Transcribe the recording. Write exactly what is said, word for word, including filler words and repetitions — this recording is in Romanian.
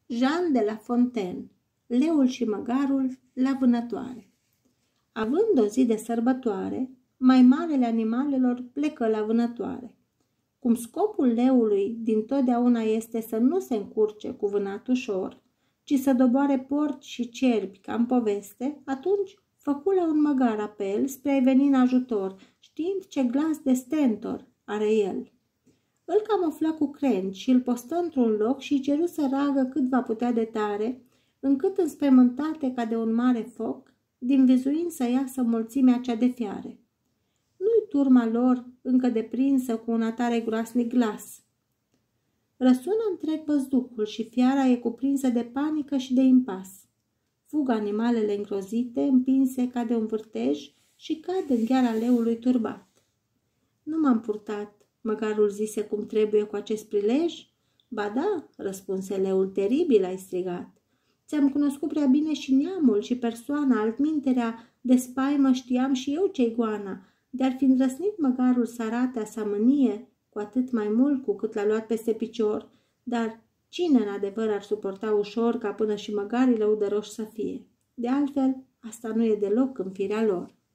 Jean de La Fontaine, Leul și măgarul la vânătoare. Având o zi de sărbătoare, mai marele animalelor plecă la vânătoare. Cum scopul leului dintotdeauna este să nu se încurce cu vânat ușor, ci să doboare porci și cerbi ca în poveste, atunci făcu la un măgar apel spre a-i veni în ajutor, știind ce glas de stentor are el. Îl camufla cu crengi și îl postă într-un loc și-i ceru să ragă cât va putea de tare, încât înspăimântate ca de un mare foc, din vizuin să iasă mulțimea cea de fiare. Nu-i turma lor încă deprinsă cu un atare groasnic glas. Răsună întreg văzducul și fiara e cuprinsă de panică și de impas. Fug animalele îngrozite, împinse ca de un vârtej și cad în gheara leului turbat. Nu m-am purtat, măgarul zise cum trebuie cu acest prilej? Ba da, răspunse leul, teribil ai strigat. Ți-am cunoscut prea bine și neamul și persoana, altminterea, de spaimă știam și eu ce-i goana, de-ar fi îndrăsnit măgarul să arate a sa mânie, cu atât mai mult cu cât l-a luat peste picior, dar cine în adevăr ar suporta ușor ca până și măgarii lăudăroși să fie? De altfel, asta nu e deloc în firea lor.